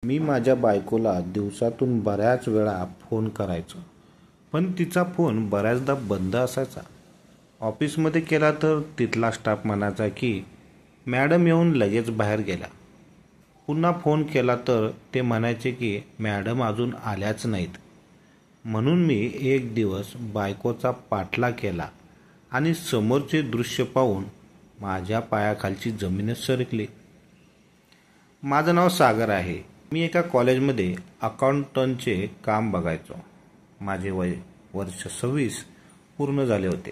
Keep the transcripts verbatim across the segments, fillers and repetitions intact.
मी माझ्या बायकोला दिवसातून बऱ्याच वेळा फोन करायचो, पण तिचा फोन बऱ्याचदा बंद असायचा. ऑफिसमध्ये केला तर तिथला स्टाफ म्हणायचा की मॅडम येऊन लगेच बाहेर गेल्या. पुन्हा फोन केला तर ते म्हणायचे की मॅडम अजून आल्याच नाहीत. म्हणून मी एक दिवस बायकोचा पाठलाग केला आणि समोरचे दृश्य पाहून माझ्या पायाखालची जमीनच सरकली. माझं नाव सागर आहे. मी एका कॉलेजमध्ये अकाउंटंटचे काम बघायचो. माझे वय वर्ष सव्वीस पूर्ण झाले होते.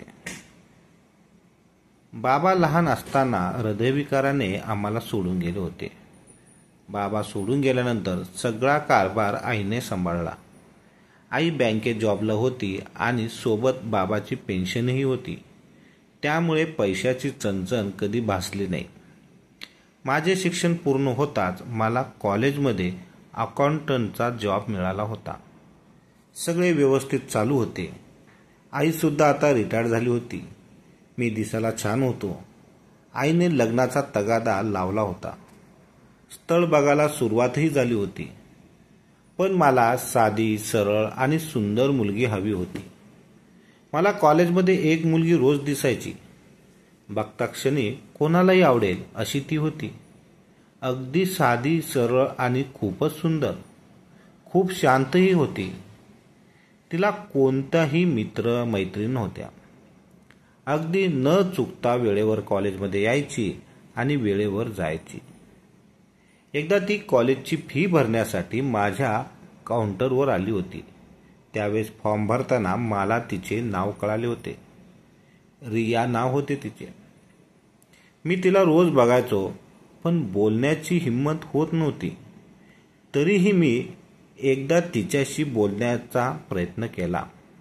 बाबा लहान असताना हृदयविकाराने आम्हाला सोडून गेले होते. बाबा सोडून गेल्यानंतर सगळा कारभार आईने सांभाळला. आई बँकेत जॉबला होती आणि सोबत बाबाची पेन्शनही होती. त्यामुळे पैशाची चणचण कधी भासली नाही. माझे शिक्षण पूर्ण होताच मला कॉलेजमध्ये अकाउंटंटचा जॉब मिळाला होता. सगळे व्यवस्थित चालू होते. आईसुद्धा आता रिटायर झाली होती. मी दिसायला छान होतो. आईने लग्नाचा तगादा लावला होता. स्थळ बघायला सुरुवातही झाली होती. पण मला साधी, सरळ आणि सुंदर मुलगी हवी होती. मला कॉलेजमध्ये एक मुलगी रोज दिसायची. बघता क्षणी कोणालाही आवडेल अशी ती होती. अगदी साधी, सरळ आणि खूपच सुंदर. खूप शांतही होती. तिला कोणताही मित्र मैत्रीण नव्हत्या. अगदी न चुकता वेळेवर कॉलेजमध्ये यायची आणि वेळेवर जायची. एकदा ती कॉलेजची फी भरण्यासाठी माझ्या काउंटरवर आली होती. त्यावेळेस फॉर्म भरताना मला तिचे नाव कळाले होते. रिया नाव होते तिचे. मी तिला रोज बघायचो, पण बोलण्याची हिंमत होत नव्हती. तरीही मी एकदा तिच्याशी बोलण्याचा प्रयत्न केला,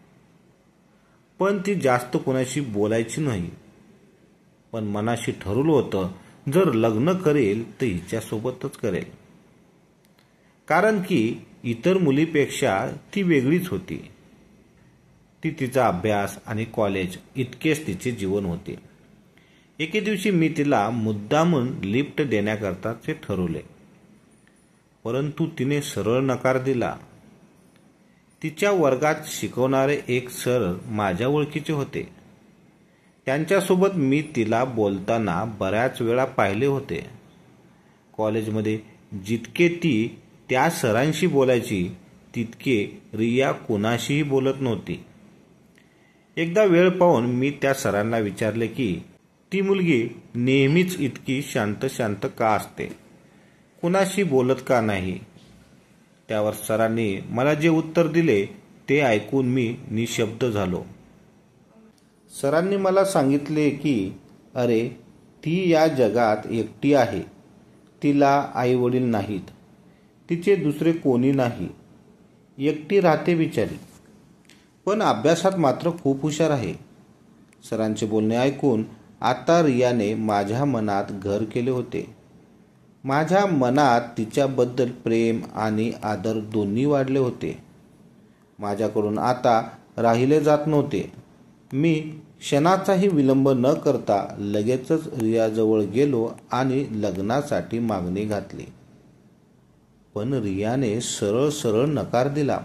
पण ती जास्त कोणाशी बोलायची नाही. पण मनाशी ठरवलं होतं, जर लग्न करेल तर हिच्यासोबतच करेल. कारण की इतर मुलीपेक्षा ती वेगळीच होती. ती तिचा अभ्यास आणि कॉलेज इतकेच तिचे जीवन होते. एके दिवशी मी तिला मुद्दामून लिफ्ट देण्याकरताचे ठरवले, परंतु तिने सरळ नकार दिला. तिच्या वर्गात शिकवणारे एक सर माझ्या ओळखीचे होते. त्यांच्यासोबत मी तिला बोलताना बऱ्याच वेळा पाहिले होते. कॉलेजमध्ये जितके ती त्या सरांशी बोलायची, तितके रिया कुणाशीही बोलत नव्हती. एकदा वेळ पाहून मी त्या सरांना विचारले की ती मुलगी नेहमीच इतकी शांत शांत का असते, कुणाशी बोलत का नाही. त्यावर सरांनी मला जे उत्तर दिले ते ऐकून मी निशब्द झालो. सरांनी मला सांगितले की अरे, ती या जगात एकटी आहे. तिला आई वडील नाहीत. तिचे दुसरे कोणी नाही. एकटी राहते बिचारी, पण अभ्यासात मात्र खूप हुशार आहे. सरांचे बोलणे ऐकून आता रियाने माझ्या मनात घर केले होते. माझ्या मनात तिच्याबद्दल प्रेम आणि आदर दोन्ही वाढले होते. माझ्याकडून आता राहिले जात नव्हते. मी क्षणाचाही विलंब न करता लगेचच रियाजवळ गेलो आणि लग्नासाठी मागणी घातली. पण रियाने सरळ सरळ नकार दिला.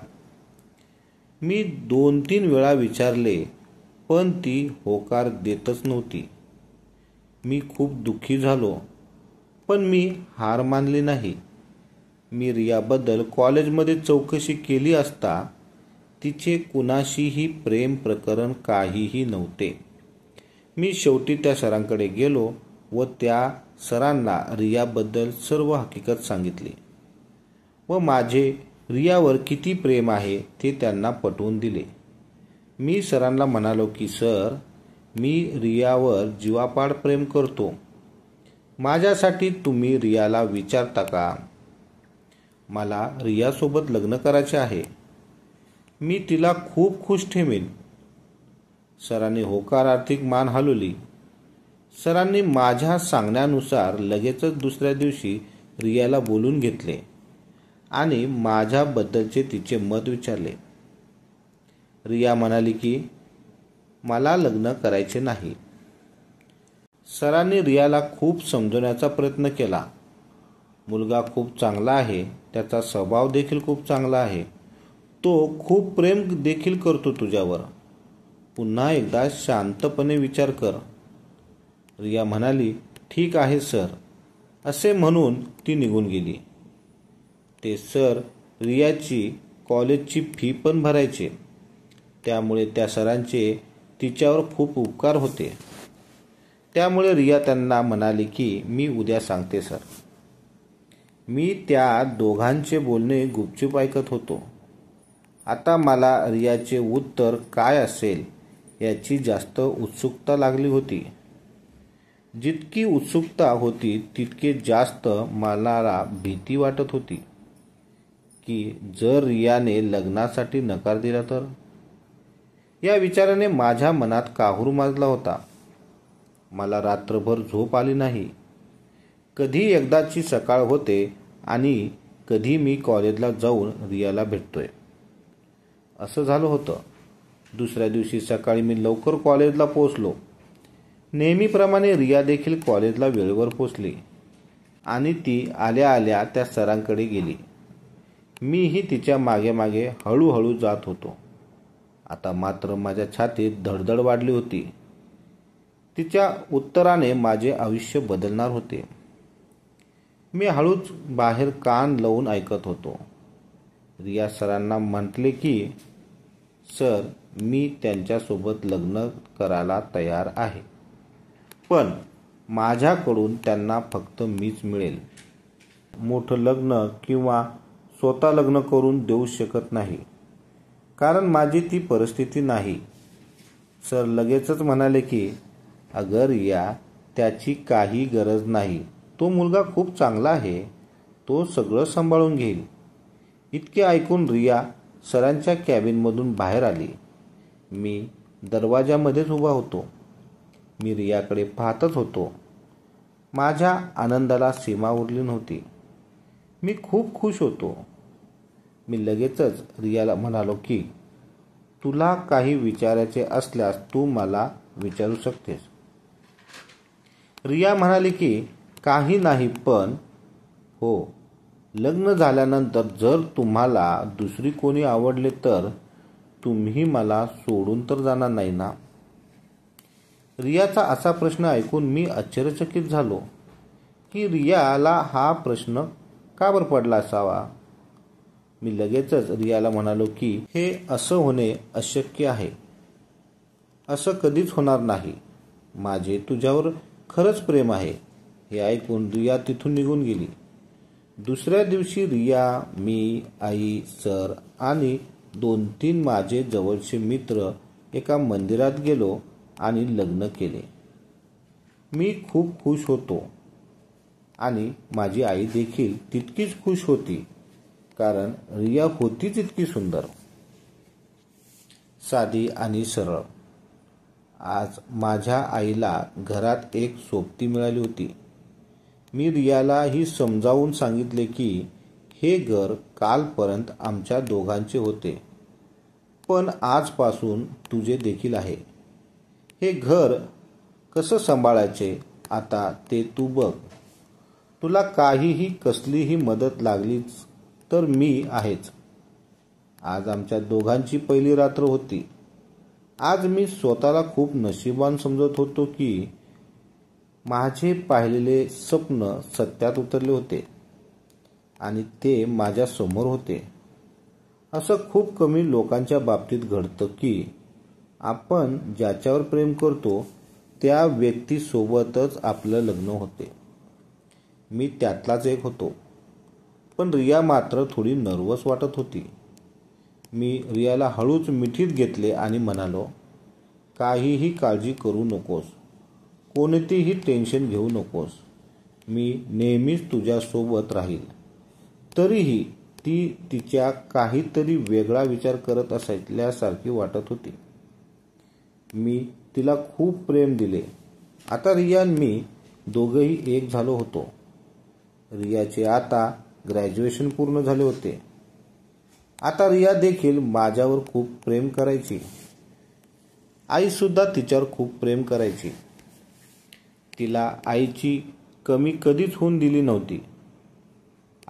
मी दोन तीन वेळा विचारले, पण ती होकार देतच नव्हती. मी खूप दुःखी झालो, पण मी हार मानली नाही. मी रियाबद्दल कॉलेजमध्ये चौकशी केली असता तिचे कुणाशीही प्रेम प्रकरण काहीही नव्हते. मी शेवटी त्या सरांकडे गेलो व त्या सरांना रियाबद्दल सर्व हकीकत सांगितली व माझे रियावर किती प्रेम आहे ते त्यांना पटवून दिले. मी सरांना म्हणालो की सर, मी रियावर जीवापाड प्रेम करतो. माझ्यासाठी तुम्ही रियाला विचारता का? मला रियासोबत लग्न करायचे आहे. मी तिला खूप खुश ठेवीन. सरांनी होकारार्थी मान हलवली. सरांनी माझ्या सांगण्यानुसार लगेचच दुसऱ्या दिवशी रियाला बोलून घेतले आणि माझ्याबद्दलचे तिचे मत विचारले. रिया म्हणाली की मला लग्न करायचे नाही. सरांनी रियाला खूप समजवण्याचा प्रयत्न केला. मुलगा खूप चांगला आहे, त्याचा स्वभाव देखील खूप चांगला आहे, तो खूप प्रेम देखील करतो तुझ्यावर. पुन्हा एकदा शांतपणे विचार कर. रिया म्हणाली, ठीक आहे सर, असे म्हणून ती निघून गेली. ते सर रियाची कॉलेजची फी पण भरायचे, त्यामुळे त्या सरांचे तिच्यावर खूप उपकार होते. त्यामुळे रिया त्यांना म्हणाली की मी उद्या सांगते सर. मी त्या दोघांचे बोलणे गुपचूप ऐकत होतो. आता मला रियाचे उत्तर काय असेल याची जास्त उत्सुकता लागली होती. जितकी उत्सुकता होती तितके जास्त मला भीती वाटत होती की जर रियाने लग्नासाठी नकार दिला तर. या विचाराने माझ्या मनात काहूर माजला होता. मला रात्रभर झोप आली नाही. कधी एकदाची सकाळ होते आणि कधी मी कॉलेजला जाऊन रियाला भेटतोय असं झालं होतं. दुसऱ्या दिवशी सकाळी मी लवकर कॉलेजला पोहोचलो. नेहमीप्रमाणे रिया देखील कॉलेजला वेळेवर पोहोचली आणि ती आल्या आल्या त्या सरांकडे गेली. मीही तिच्या मागे मागे हळूहळू जात होतो. आता मात्र माझ्या छातीत धडधड वाढली होती. तिच्या उत्तराने माझे आयुष्य बदलणार होते. मी हळूच बाहेर कान लावून ऐकत होतो. रिया सरांना म्हटले की सर, मी त्यांच्यासोबत लग्न करायला तयार आहे, पण माझ्याकडून त्यांना फक्त मीच मिळेल. मोठं लग्न किंवा स्वतः लग्न करून देऊ शकत नाही, कारण माझी ती परिस्थिती नाही. सर लगेचच म्हणाले की अगर रिया, त्याची काही गरज नाही, तो मुलगा खूप चांगला आहे, तो सगळं सांभाळून घेईल. इतके ऐकून रिया सरांच्या कॅबिनमधून बाहेर आली. मी दरवाजामध्येच उभा होतो. मी रियाकडे पाहतच होतो. माझ्या आनंदाला सीमा उरली नव्हती. मी खूप खुश होतो. मी लगेचच रियाला म्हणालो की तुला काही विचारायचे असल्यास तू मला विचारू शकतेस. रिया म्हणाली की काही नाही, पण हो, लग्न झाल्यानंतर जर तुम्हाला दुसरी कोणी आवडले तर तुम्ही मला सोडून तर जाणार नाही ना. रियाचा असा प्रश्न ऐकून मी आश्चर्यचकित झालो की रियाला हा प्रश्न का बरं पडला असावा. मी लगेचच रियाला म्हणालो की हे असं होणे अशक्य आहे. असं कधीच होणार नाही. माझे तुझ्यावर खरंच प्रेम आहे. हे ऐकून रिया तिथून निघून गेली. दुसऱ्या दिवशी रिया, मी, आई, सर आणि दोन तीन माझे जवळचे मित्र एका मंदिरात गेलो आणि लग्न केले. मी खूप खुश होतो आणि माझी आई देखील तितकीच खुश होती, कारण रिया होतीच इतकी सुंदर, साधी आणि सरळ. आज माझ्या आईला घरात एक सोबती मिळाली होती. मी रियाला ही समजावून सांगितले की हे घर कालपर्यंत आमच्या दोघांचे होते, पण आजपासून तुझे देखील आहे. हे घर कसं सांभाळायचे आता ते तू बघ. तुला काहीही कसलीही मदत लागलीच तर मी आहेच. आज आमच्या दोघांची पहिली रात्र होती. आज मी स्वतःला खूप नशीबवान समजत होतो की माझे पाहिलेले स्वप्न सत्यात उतरले होते आणि ते माझ्या समोर होते. असं खूप कमी लोकांच्या बाबतीत घडतं की आपण ज्याच्यावर प्रेम करतो त्या व्यक्तीसोबतच आपलं लग्न होते. मी त्यातलाच एक होतो. पण रिया मात्र थोडी नर्वस वाटत होती. मी रियाला हळूच मिठीत घेतले आणि म्हणालो, काहीही काळजी करू नकोस, कोणतेही टेन्शन घेऊ नकोस. मी नेहमीच तुझ्यासोबत राहील. तरीही ती तिच्या काहीतरी वेगळा विचार करत असल्यासारखी वाटत होती. मी तिला खूप प्रेम दिले. आता रिया आणि मी दोघंही एक झालो होतो. रियाचे आता ग्रॅज्युएशन पूर्ण झाले होते. आता रिया देखील माझ्यावर खूप प्रेम करायची. आई सुद्धा तिच्यावर खूप प्रेम करायची. तिला आईची कमी कधीच होऊन दिली नव्हती.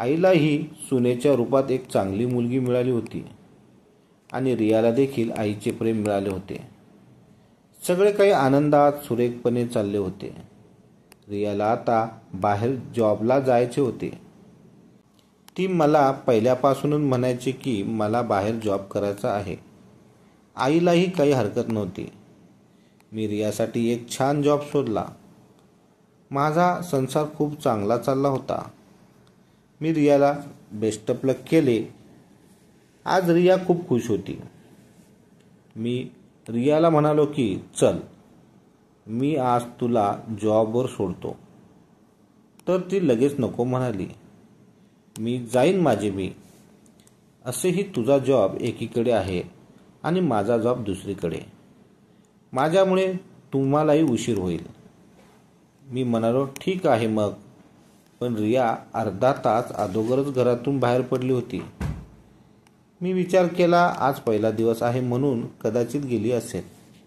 आईलाही सुनेच्या रूपात एक चांगली मुलगी मिळाली होती आणि रियाला देखील आईचे प्रेम मिळाले होते. सगळे काही आनंदात सुरेखपणे चालले होते. रियाला आता बाहेर जॉबला जायचे होते. ती मला पहिल्यापासूनच म्हणायची की मला बाहेर जॉब करायचा आहे. आईलाही काही हरकत नव्हती. मी रियासाठी एक छान जॉब शोधला. माझा संसार खूप चांगला चालला होता. मी रियाला बेस्ट ऑफ लक केले. आज रिया खूप खुश होती. मी रियाला म्हणालो की चल, मी आज तुला जॉबवर सोडतो. तर ती लगेच नको म्हणाली. मी जाईन माझे मी. असेही तुझा जॉब एकीकडे आहे आणि माझा जॉब दुसरीकडे. माझ्यामुळे तुम्हालाही उशीर होईल. मी म्हणालो ठीक आहे मग. पण रिया अर्धा तास अगोदरच घरातून बाहेर पडली होती. मी विचार केला आज पहिला दिवस आहे म्हणून कदाचित गेली असेल.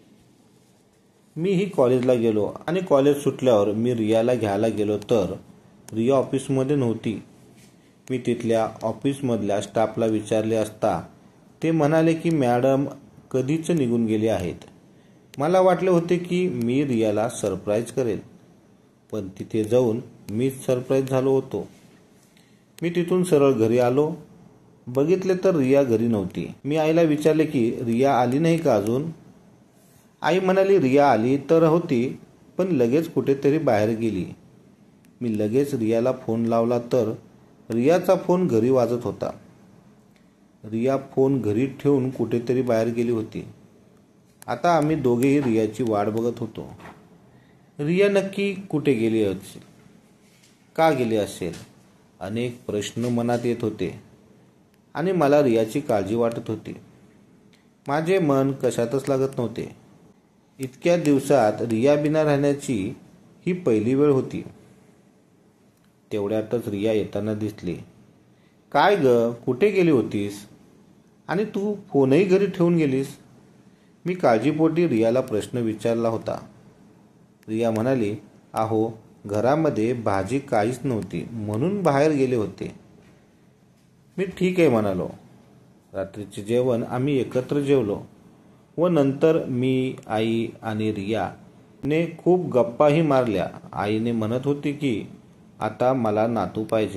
मीही कॉलेजला गेलो आणि कॉलेज सुटल्यावर मी रियाला घ्यायला गेलो तर रिया ऑफिसमध्ये नव्हती. मी तिथल्या ऑफिसमधल्या स्टाफला विचारले असता ते म्हणाले की मॅडम कधीच निघून गेले आहेत. मला वाटले होते की मी रियाला सरप्राईज करेल, पण तिथे जाऊन मीच सरप्राईज झालो होतो. मी तिथून सरळ घरी आलो. बघितले तर रिया घरी नव्हती. मी आईला विचारले की रिया आली नाही का अजून. आई म्हणाली रिया आली तर होती, पण लगेच कुठेतरी बाहेर गेली. मी लगेच रियाला फोन लावला तर रियाचा फोन घरी वाजत होता. रिया फोन घरी ठेवून कुठेतरी बाहेर गेली होती. आता आम्ही दोघेही रियाची वाट बघत होतो. रिया नक्की कुठे गेली असेल, का गेली असेल, अनेक प्रश्न मनात येत होते आणि मला रियाची काळजी वाटत होती. माझे मन कशातच लागत नव्हते. इतक्या दिवसात रिया बिना राहण्याची ही पहिली वेळ होती. तेवढ्यातच रिया येताना दिसली. काय ग, कुठे गेली होतीस आणि तू फोनही घरी ठेवून गेलीस. मी काळजीपोटी रियाला प्रश्न विचारला होता. रिया म्हणाली अहो घरामध्ये भाजी काहीच नव्हती म्हणून बाहेर गेले होते. मी ठीक आहे म्हणालो. रात्रीचे जेवण आम्ही एकत्र जेवलो व नंतर मी, आई आणि रियाने खूप गप्पाही मारल्या. आईने म्हणत होती की आता मला नातू पाहिजे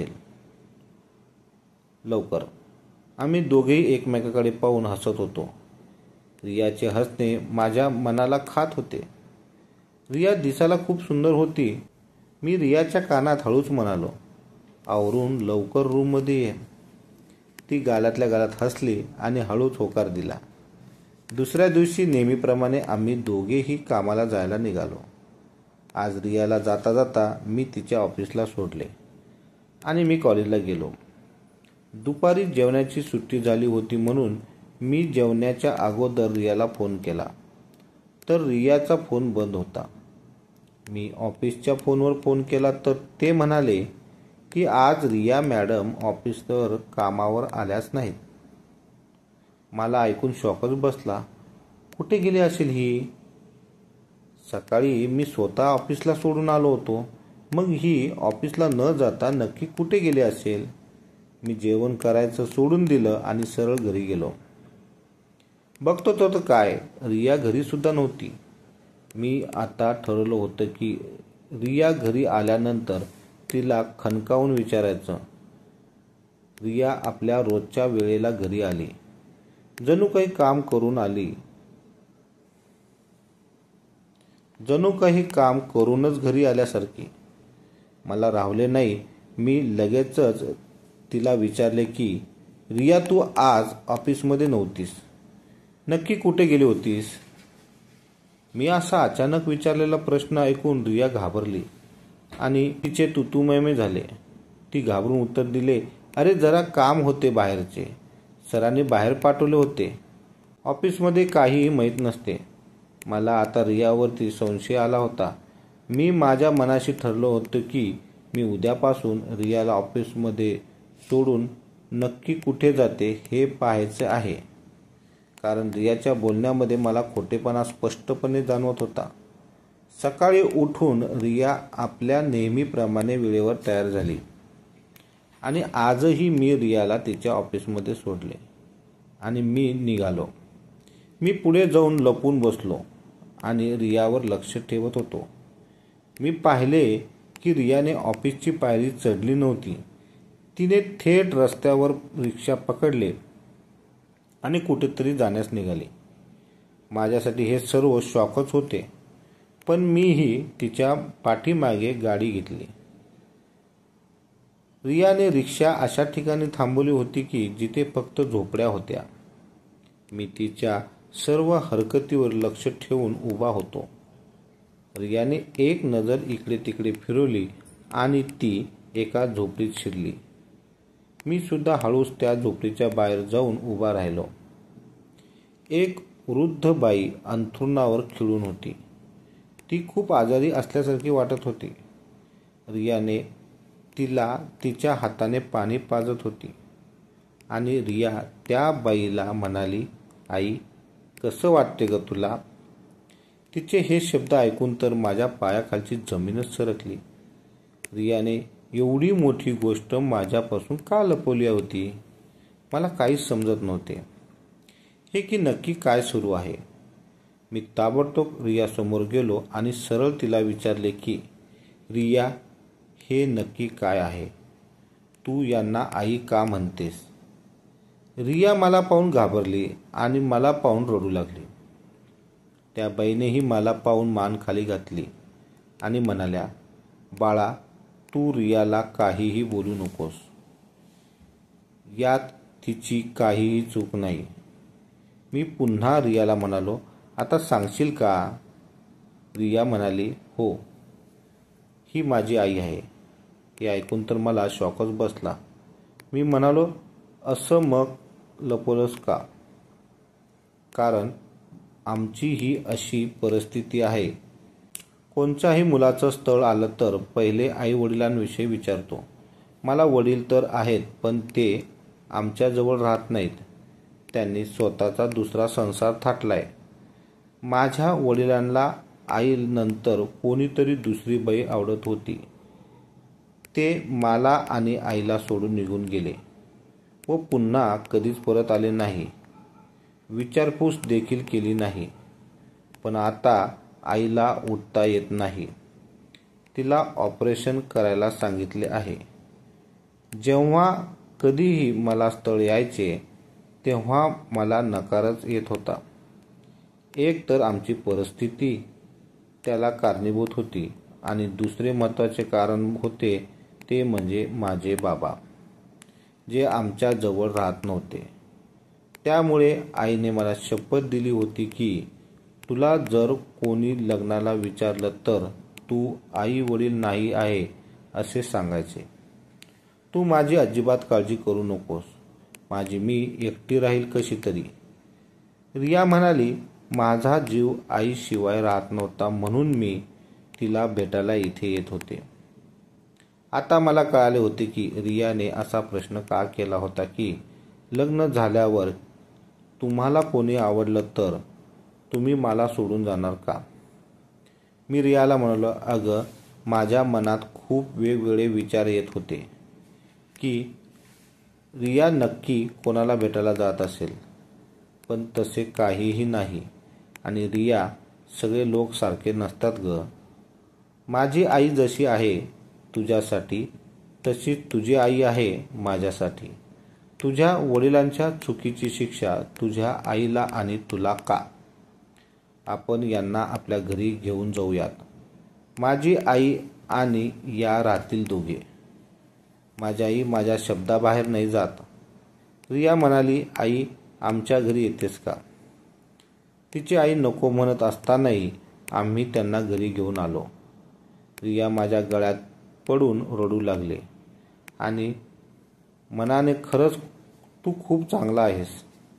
लवकर. आम्ही दोघेही एकमेकाकडे पाहून हसत होतो. रियाचे हसणे माझ्या मनाला खात होते. रिया दिसायला खूप सुंदर होती. मी रियाच्या कानात हळूच म्हणालो आवरून लवकर रूममध्ये ये. ती गालातल्या गालात हसली आणि हळूच होकार दिला. दुसऱ्या दिवशी नेहमीप्रमाणे आम्ही दोघेही कामाला जायला निघालो. आज रियाला जाता जाता मी तिच्या ऑफिसला सोडले आणि मी कॉलेजला गेलो. दुपारी जेवणाची सुट्टी झाली होती म्हणून मी जेवण्याच्या अगोदर रियाला फोन केला तर रियाचा फोन बंद होता. मी ऑफिसच्या फोनवर फोन केला तर ते म्हणाले की आज रिया मॅडम ऑफिसवर कामावर आल्याच नाहीत. मला ऐकून शॉकच बसला. कुठे गेली असेल ही. सकाळी मी स्वतः ऑफिसला सोडून आलो होतो, मग ही ऑफिसला न जाता नक्की कुठे गेली असेल. मी जेवण करायचं सोडून दिलं आणि सरळ घरी गेलो. बघतो तर काय, रिया घरी सुद्धा नव्हती. मी आता ठरवलं होतं की रिया घरी आल्यानंतर तिला खणकावून विचारायचं. रिया आपल्या रोजच्या वेळेला घरी आली, जणू काही काम करून आली जणू काही काम करूनच घरी आल्यासारखी. मला राहवले नाही. मी लगेचच तिला विचारले की रिया तू आज ऑफिसमध्ये नव्हतीस, नक्की कुठे गेली होतीस. मी असा अचानक विचारलेला प्रश्न ऐकून रिया घाबरली आणि तिचे तुतुमयमे झाले. ती घाबरून उत्तर दिले अरे जरा काम होते बाहेरचे, सरांनी बाहेर पाठवले होते. ऑफिसमध्ये काहीही माहीत नसते. मला आता रियावरती संशय आला होता. मी माझ्या मनाशी ठरलं होतं की मी उद्यापासून रियाला ऑफिसमध्ये सोडून नक्की कुठे जाते हे पाहायचे आहे, कारण रियाच्या बोलण्यामध्ये मला खोटेपणा स्पष्टपणे जाणवत होता. सकाळी उठून रिया आपल्या नेहमीप्रमाणे वेळेवर तयार झाली आणि आजही मी रियाला तिच्या ऑफिसमध्ये सोडले आणि मी निघालो. मी पुढे जाऊन लपून बसलो आणि रियावर लक्ष ठेवत होतो. मी पाहिले की रियाने ऑफिसची पायरी चढली नव्हती. तिने थेट रस्त्यावर रिक्षा पकडले आणि कुठेतरी जाण्यास निघाली. माझ्यासाठी हे सर्व शॉकच होते, पण मीही तिच्या पाठीमागे गाडी घेतली. रियाने रिक्षा अशा ठिकाणी थांबवली होती की जिथे फक्त झोपड्या होत्या. मी तिच्या सर्व हरकतीवर लक्ष ठेवून उभा होतो. रियाने एक नजर इकडे तिकडे फिरवली आणि ती एका झोपडीत शिरली. मी सुद्धा हळूच त्या झोपडीच्या बाहेर जाऊन उभा राहिलो. एक वृद्ध बाई अंथरुणावर खिळून होती. ती खूप आजारी असल्यासारखी वाटत होती. रियाने तिला तिच्या हाताने पाणी पाजत होती आणि रिया त्या बाईला म्हणाली, आई, कसं वाटते ग तुला? तिचे हे शब्द ऐकून तर माझ्या पायाखालची जमीनच सरकली. रियाने एवढी मोठी गोष्ट माझ्यापासून का लपवली होती? मला काहीच समजत नव्हते. हे की नक्की काय सुरू आहे? मी ताबडतोब रियासमोर गेलो आणि सरळ तिला विचारले की, रिया, हे नक्की काय आहे? तू यांना आई का म्हणतेस? रिया मला पाहून घाबरली आणि मला पाहून रडू लागली. त्या बाईनेही मला पाहून मान खाली घातली आणि म्हणाल्या, बाळा, तू रियाला काहीही बोलू नकोस. यात तिची काहीही चूक नाही. मी पुन्हा रियाला म्हणालो, आता सांगशील का? रिया म्हणाली, हो, ही माझी आई आहे. हे ऐकून तर मला शॉकच बसला. मी म्हणालो, असं मग लपवलंस का? कारण आमची ही अशी परिस्थिती आहे. कोणत्याही मुलाचं स्थळ आलं तर पहिले आई वडिलांविषयी विचारतो. मला वडील तर आहेत, पण ते आमच्याजवळ राहत नाहीत. त्यांनी स्वतःचा दुसरा संसार थाटलाय. माझ्या वडिलांना आईनंतर कोणीतरी दुसरी बाई आवडत होती. ते मला आणि आईला सोडून निघून गेले व पुन्हा कधीच परत आले नाही. विचारपूस देखील केली नाही. पण आता आईला उठता येत नाही. तिला ऑपरेशन करायला सांगितले आहे. जेव्हा कधीही मला स्थळ यायचे तेव्हा मला नकारच येत होता. एक तर आमची परिस्थिती त्याला कारणीभूत होती आणि दुसरे महत्त्वाचे कारण होते ते म्हणजे माझे बाबा, जे आमच्या जवळ राहत नव्हते. त्यामुळे आईने मला शपथ दिली होती की तुला जर कोणी लग्नाला विचारलं तर तू आई वडील नाही आहे असे सांगायचे. तू माझी अजिबात काळजी करू नकोस. माझी मी एकटी राहील कशी तरी. रिया म्हणाली, माझा जीव आईशिवाय राहत नव्हता म्हणून मी तिला भेटायला इथे येत होते. आता मला कळाले होते की रियाने असा प्रश्न का केला होता की लग्न झाल्यावर तुम्हाला कोणी आवडलं तर तुम्ही मला सोडून जाणार का? मी रियाला म्हणालो, अगं, माझ्या मनात खूप वेगवेगळे विचार येत होते की रिया नक्की कोणाला भेटायला जात असेल. पण तसे काहीही नाही आणि रिया, सगळे लोक सारखे नसतात ग. माझी आई जशी आहे तुझ्यासाठी तशीच तुझी आई आहे माझ्यासाठी. तुझ्या वडिलांच्या चुकीची शिक्षा तुझ्या आईला आणि तुला का? आपण यांना आपल्या घरी घेऊन जाऊयात. माझी आई आणि या राहतील दोघे. माझी आई माझ्या शब्दाबाहेर नाही जात. रिया म्हणाली, आई, आमच्या घरी येतेस का? तिची आई नको म्हणत असतानाही आम्ही त्यांना घरी घेऊन आलो. रिया माझ्या गळ्यात पडून रडू लागले आणि मनाने खरंच तू खूप चांगला आहेस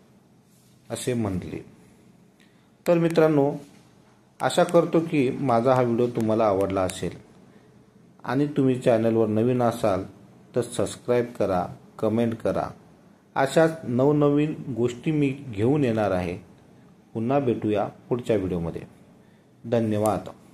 असे म्हटले. तर मित्रांनो, आशा करतो की माझा हा व्हिडिओ तुम्हाला आवडला असेल आणि तुम्ही चॅनलवर नवीन असाल तर सबस्क्राईब करा, कमेंट करा. अशाच नवनवीन गोष्टी मी घेऊन येणार आहे. पुन्हा भेटूया पुढच्या व्हिडिओमध्ये. धन्यवाद.